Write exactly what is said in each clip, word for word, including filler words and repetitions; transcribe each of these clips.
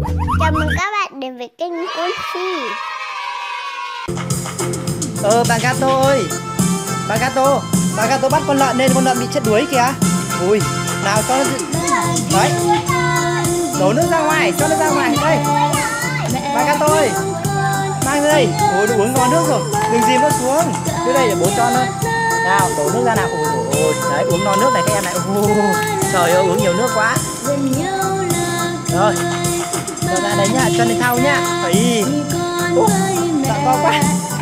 Chào mừng các bạn đến với kênh Confi. Ờ bà Gato ơi, bà Gato, bà Gato bắt con lợn nên con lợn bị chết đuối kìa. Ui, nào cho nó... Đấy, đổ nước ra ngoài, cho nó ra ngoài đây. Bà Gato ơi, mang ra đây. Ôi, nó uống ngon nước rồi, đừng dìm nó xuống. Đưa đây để bố cho nó. Nào, đổ nước ra nào. Ôi, ôi, ôi. Đấy, uống non nước này các em này. Ôi, trời ơi, uống nhiều nước quá. Rồi, cho ra đấy nhá, cho lên thau nhá. Ý, ủa, dạ to quá.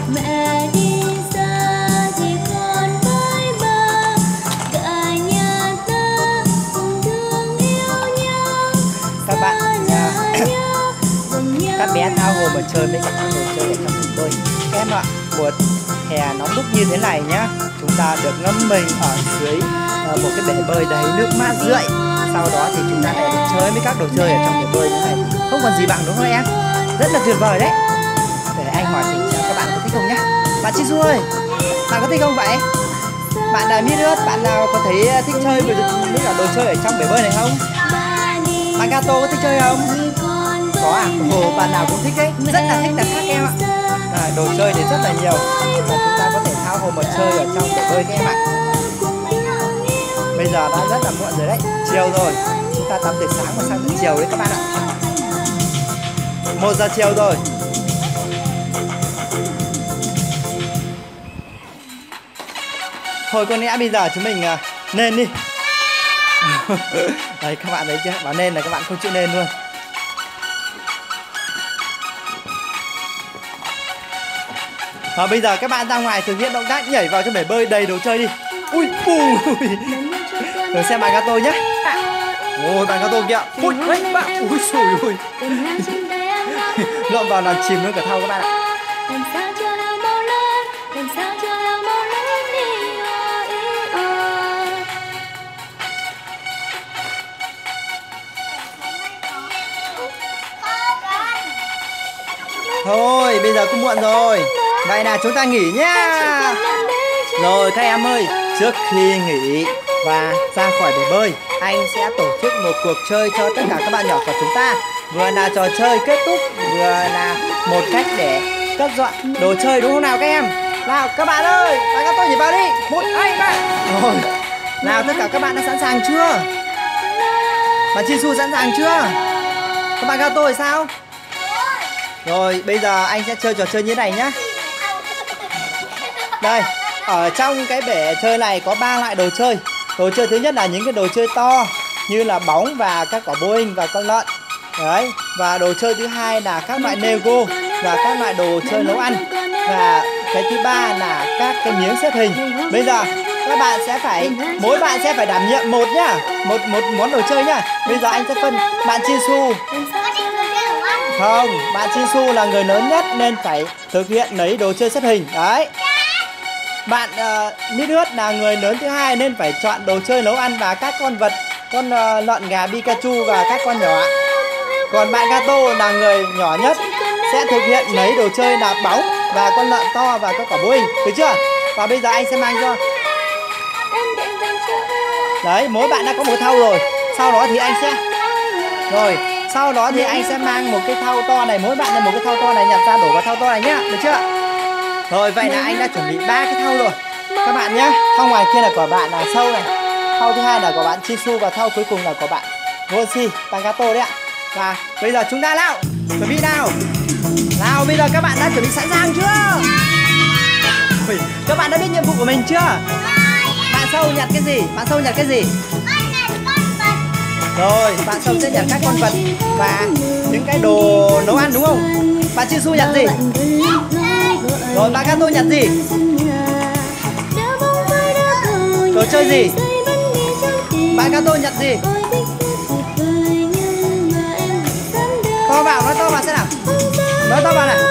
Các bạn à, các bé thao hồ mà chơi với các con đồ chơi ở trong hồ bơi. Các em ạ, mùa hè nóng bức như thế này nhá, chúng ta được ngâm mình ở dưới uh, một cái bể bơi đầy nước mát rượi. Sau đó thì chúng ta lại được chơi với các đồ chơi ở trong bể bơi như này, không còn gì bằng đúng không em? Rất là tuyệt vời đấy. Để anh hỏi thử xem các bạn có thích không nhá. Bạn Chisu ơi, bạn có thích không vậy? Bạn là Mirius, bạn nào có thấy thích chơi với cả đồ chơi ở trong bể bơi này không? Bạn Gato có thích chơi không? Có à? Ồ, bạn nào cũng thích đấy, rất là thích là khác em ạ. À, đồ chơi thì rất là nhiều và chúng ta có thể thao hồ mà chơi ở trong bể bơi các em ạ. Bây giờ đã rất là muộn rồi đấy, chiều rồi. Chúng ta tắm từ sáng và sang đến chiều đấy các bạn ạ. Một giờ chiều rồi. Thôi có lẽ bây giờ chúng mình uh, nên đi. Đấy các bạn thấy chưa? Bảo nên là các bạn không chịu nên luôn. Và bây giờ các bạn ra ngoài thực hiện động tác nhảy vào trong bể bơi đầy đồ chơi đi. Ui, ui. Rồi xem bạn Gato nhé. Ôi bạn Gato kìa. Ui, đấy bạn. Ui xùi ui. Lộn vào làm chìm luôn cả thau các bạn ạ. Thôi bây giờ cũng muộn rồi. Vậy là chúng ta nghỉ nhá. Rồi các em ơi, trước khi nghỉ và ra khỏi bể bơi, anh sẽ tổ chức một cuộc chơi cho tất cả các bạn nhỏ của chúng ta. Vừa là trò chơi kết thúc, vừa là một cách để cất dọn đồ chơi đúng không nào các em? Nào các bạn ơi, bạn các tôi nhảy vào đi. Một, hai, ba. Rồi, nào tất cả các bạn đã sẵn sàng chưa? Bạn Chisu sẵn sàng chưa? Các bạn Gato thì sao? Rồi bây giờ anh sẽ chơi trò chơi như thế này nhá. Đây, ở trong cái bể chơi này có ba loại đồ chơi. Đồ chơi thứ nhất là những cái đồ chơi to như là bóng và các quả Boeing và con lợn. Đấy, và đồ chơi thứ hai là các loại Lego và các loại đồ chơi nấu ăn. Và cái thứ ba là các cái miếng xếp hình. Bây giờ các bạn sẽ phải, mỗi bạn sẽ phải đảm nhiệm một nhá, một một món đồ chơi nhá. Bây giờ anh sẽ phân bạn Chisu. Không, bạn Chisu là người lớn nhất nên phải thực hiện lấy đồ chơi xếp hình. Đấy. Bạn uh, Mirius là người lớn thứ hai nên phải chọn đồ chơi nấu ăn và các con vật, con uh, lợn gà Pikachu và các con nhỏ. Còn bạn Gato là người nhỏ nhất sẽ thực hiện lấy đồ chơi là bóng và con lợn to và các quả Boeing. Được chưa? Và bây giờ anh sẽ mang cho. Đấy, mỗi bạn đã có một thau rồi. Sau đó thì anh sẽ Rồi, sau đó thì anh sẽ mang một cái thau to này, mỗi bạn là một cái thau to này, nhặt ra đổ vào thau to này nhá, được chưa? Rồi vậy là anh đã chuẩn bị ba cái thau rồi các bạn nhé. Thau ngoài kia là của bạn là Sâu này, thau thứ hai là của bạn Chisu và thau cuối cùng là của bạn Gonsi, bạn Gato đấy ạ. Và bây giờ chúng ta nào, chuẩn bị nào. Nào bây giờ các bạn đã chuẩn bị sẵn sàng chưa? Ui, các bạn đã biết nhiệm vụ của mình chưa? Bạn Sâu nhặt cái gì? Bạn Sâu nhặt cái gì? Rồi, bạn Sâu sẽ nhặt các con vật và những cái đồ nấu ăn đúng không? Bạn Chisu nhặt gì? Rồi, bạn Gato nhặt gì? Đồ chơi gì? Bạn Gato nhặt gì? To vào, nói to vào xem nào. Nói to vào nào.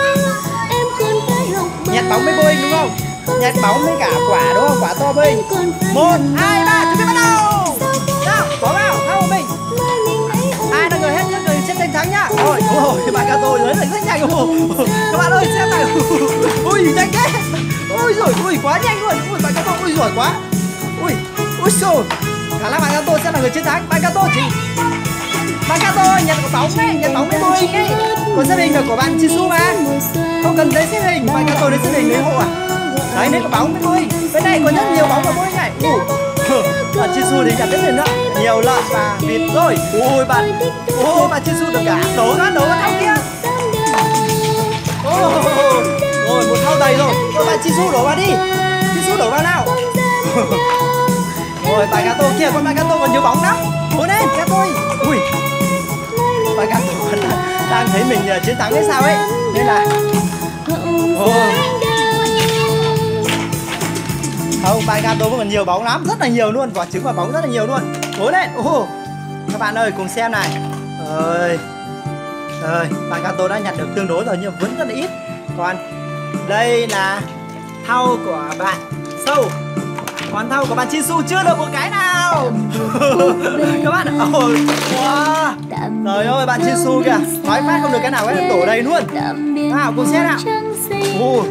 Nhặt bóng với Boeing đúng không? Nhặt bóng với cả quả đúng không? Quả to Boeing. Một, hai, ba, chuẩn bị bắt đầu. Nào, bỏ vào, thao của mình. Ai là người hết người sẽ giành thắng nhá. Rồi, ôi, bạn Gato lớn là rất nhanh. Các bạn ơi, xem nào. Ui, nhanh thế. Ui giời, ui quá nhanh luôn. Ui, bạn Gato, ui giỏi quá. Ui, ui xồi. Khả năng bạn Gato sẽ là người chiến thắng. Bạn Gato chỉ Bạn Cato ơi, nhặt quả bóng đấy, nhặt bóng với Boeing đấy. Còn xếp hình là của bạn Jisoo mà. Không cần giấy xếp hình, bạn Cato đến xếp hình lấy hộ à? Đấy, lấy quả bóng với Boeing. Bên đây có rất nhiều bóng của Boeing này. Ủa, bạn Jisoo thì nhặt rất nhiều nữa. Nhiều lợn và vịt rồi. Ôi bạn, ôi bạn Jisoo được cả đổ ra đổ vào thau kia. Ôi, rồi một thau đầy rồi. Rồi bạn Jisoo đổ vào đi. Jisoo đổ vào nào. Rồi bạn Cato kia, con bạn Cato còn nhiều bóng lắm. Cố lên Cato ơi. Ui, bạn Cato vẫn đang thấy mình chiến thắng hay sao ấy, nên là oh. Không, bạn Cato vẫn còn nhiều bóng lắm, rất là nhiều luôn, quả trứng và bóng rất là nhiều luôn. Cố lên. Oh. Các bạn ơi cùng xem này. Ơi, ơi, bạn Cato đã nhặt được tương đối rồi nhưng vẫn rất là ít. Còn đây là thau của bạn Sâu. Còn thau của bạn Jisoo chưa được một cái nào. Các bạn ạ. Ôi, wow. Trời ơi, bạn Jisoo kìa, thoái phát không được cái nào cái đổ đầy luôn. Nào, cùng xem nào. Ồ.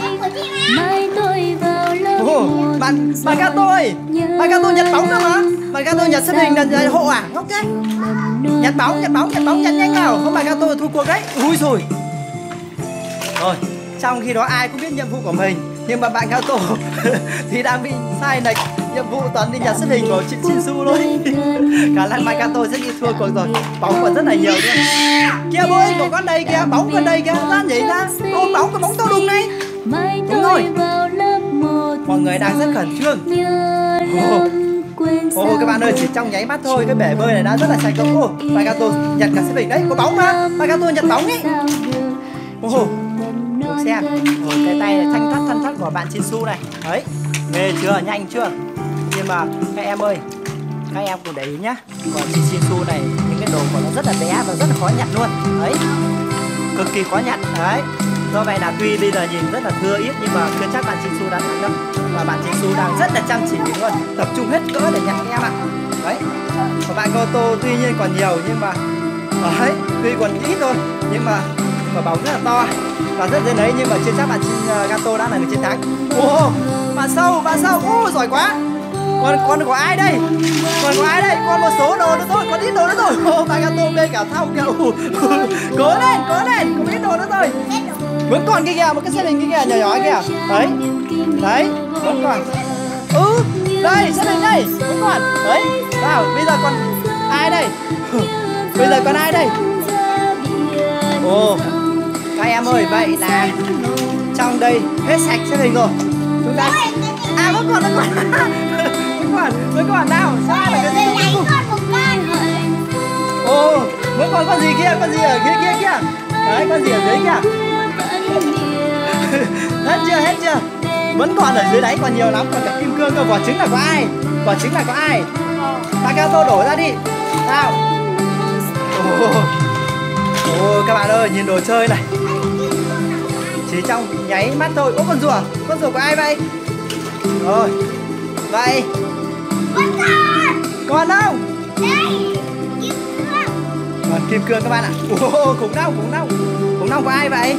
Ồ, bạn bạn Cato ơi, bạn Cato nhặt bóng đâu mà. Bạn Cato nhặt xếp hình là hộ à? Ok. Nhặt bóng, nhặt bóng, nhặt bóng, nhặt nhanh nào. Không, bạn Cato thua cuộc đấy. Ui rồi. Rồi, trong khi đó ai cũng biết nhiệm vụ của mình, nhưng mà bạn Cato thì đang bị sai lệch nhiệm vụ, toàn đi nhặt xếp hình của chị Jisoo thôi. Khả năng bạn Cato sẽ đi thua cuộc rồi. Bóng còn rất là nhiều nữa. Kia Boeing của con đây kìa, bóng con đây kìa, ra nhảy ra. Ôm bóng, cái bóng to đùng này. Đúng rồi. Mọi người đang rất khẩn trương. Ồ, oh, các bạn ơi, chỉ trong nháy mắt thôi cái bể bơi này đã rất là sạch rồi. Ồ, bạn Cato nhặt cả xếp hình đấy, có bóng mà. Bạn Cato nhặt bóng ấy. Ồ. Oh. Được xem. Rồi cái tay này thanh thoát thanh thoát của bạn Jisoo này. Đấy, ghê chưa, nhanh chưa. Nhưng mà các em ơi, các em cùng để ý nhá. Còn chị Jisoo này, những cái đồ của nó rất là bé và rất là khó nhặt luôn. Đấy, cực kỳ khó nhặt. Đấy, do vậy là tuy bây giờ nhìn rất là thưa ít nhưng mà chưa chắc bạn Jisoo đã nhặt đâu. Và bạn Jisoo đang rất là chăm chỉ luôn, tập trung hết cỡ để nhặt các em ạ. Đấy, và bạn Cato tuy nhiên còn nhiều nhưng mà đấy, tuy còn ít thôi nhưng mà quả bóng rất là to và rất dễ lấy, nhưng mà chưa chắc bạn Cato đã là người chiến thắng. Ồ, bạn Sâu, bạn Sâu, ô giỏi quá. Còn con của ai đây? Còn của ai đây? Còn một số đồ nữa thôi, còn ít đồ nữa rồi. Ô, bạn Cato bê cả thau kìa. Cố lên, cố lên, còn ít đồ nữa thôi. Vẫn còn kia kìa, một cái xếp hình kia kìa, nhỏ nhỏ kìa. Đấy, đấy, vẫn còn. Ừ, đây, xếp hình đây, vẫn còn. Đấy, nào, bây giờ còn ai đây? Bây giờ còn ai đây? Ồ, các em ơi, vậy là trong đây hết sạch xếp hình rồi. Chúng ta à vẫn còn, vẫn còn, vẫn còn, vẫn còn nào? Sao là cái gì? Ồ, vẫn còn con gì kia, con gì ở kia kia kia. Đấy, con gì ở dưới kia. Hết chưa, hết chưa? Vẫn còn ở dưới đáy còn nhiều lắm, còn cả kim cương cơ. Quả trứng là có ai? Quả trứng là có ai? Bạn Cato đổ ra đi. Nào. Ồ. Ồ, các bạn ơi, nhìn đồ chơi này. Chỉ trong nháy mắt thôi. Ô, con rùa, con rùa của ai vậy? Rồi, vậy còn đâu? Còn kim cương các bạn ạ. Ồ, khủng long, khủng long. Khủng long của ai vậy?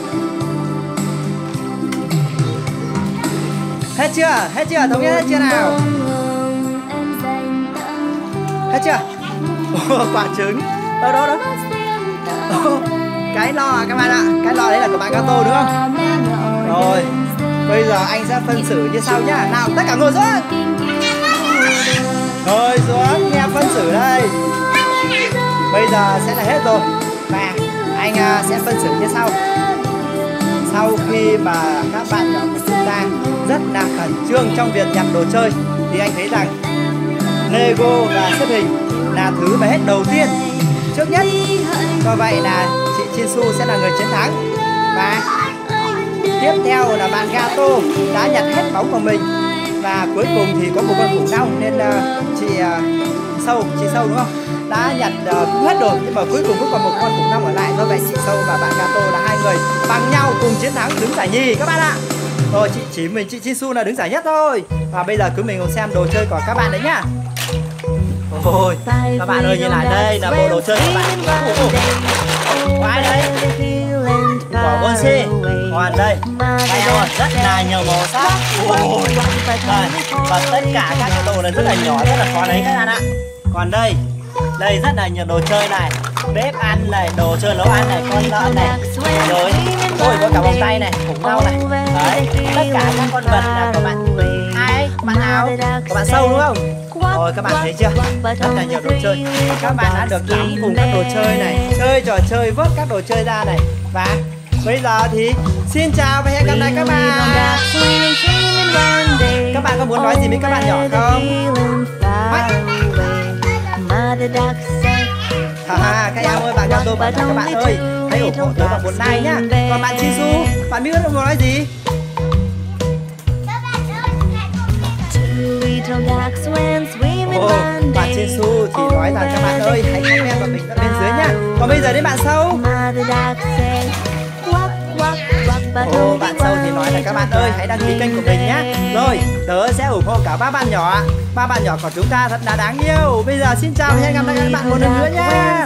Hết chưa? Hết chưa? Thống nhất hết chưa nào? Hết chưa? Ồ, quả trứng. Đâu đâu đâu? Ồ, cái lò à các bạn ạ. Cái lò đấy là của bạn Cato đúng không? Rồi, bây giờ anh sẽ phân xử như sau nhá. Nào, tất cả ngồi xuống. Ngồi xuống, nghe phân xử đây. Bây giờ sẽ là hết rồi. Và anh sẽ phân xử như sau. Sau khi mà các bạn nhỏ của chúng ta rất là khẩn trương trong việc nhặt đồ chơi, thì anh thấy rằng Lego và xếp hình là thứ mà hết đầu tiên, trước nhất. Do vậy là chị Jisoo sẽ là người chiến thắng. Và tiếp theo là bạn Cato đã nhặt hết bóng của mình. Và cuối cùng thì có một con khủng long, nên uh, chị uh, Sâu, chị Sâu đúng không? Đã nhặt uh, cũng hết rồi, nhưng mà cuối cùng cũng còn một con khủng long ở lại. Do vậy chị Sâu và bạn Cato là hai người bằng nhau cùng chiến thắng, đứng giải nhì các bạn ạ. Rồi chị chỉ mình chị Jisoo là đứng giải nhất thôi. Và bây giờ cứ mình cùng xem đồ chơi của các bạn đấy nhá. Ôi, các bạn ơi, nhìn lại đây là bộ đồ chơi các bạn. Có ai đây? Quả con si. Còn đây, đây rồi, rất là nhiều màu sắc. Ôi, đây. Và tất cả các cái đồ này rất là nhỏ, rất là khó lấy các bạn ạ. Còn đây, Đây rất là nhiều đồ chơi này, bếp ăn này, đồ chơi nấu ăn này, con lợn này, rồi ôi có cả vòng tay này, khủng long này, đấy, tất cả các con vật là của bạn ai, bạn nào, của bạn Sâu đúng không? Rồi các bạn thấy chưa? Rất là nhiều đồ chơi. Các bạn đã được nắm cùng các đồ chơi này, chơi trò chơi vớt các đồ chơi ra này. Và bây giờ thì xin chào và hẹn gặp lại các bạn. Các bạn có muốn nói gì với các bạn nhỏ không? Haha, các em ơi, bạn cho tôi bảo các bạn ơi, hãy ủng hộ tôi bằng một like nhá. Còn bạn Jisoo, bạn biết muốn nói gì? Ồ, bạn Jisoo thì nói rằng các bạn ơi, hãy comment vào bình luận bên dưới nhá. Còn bây giờ đến bạn Sâu. Ồ, bạn Sâu thì nói là các bạn ơi, hãy đăng ký kênh của mình nhé. Rồi, tớ sẽ ủng hộ cả ba bạn nhỏ. Ba bạn nhỏ của chúng ta thật là đáng yêu. Bây giờ xin chào và hẹn gặp lại các bạn một lần nữa nhé.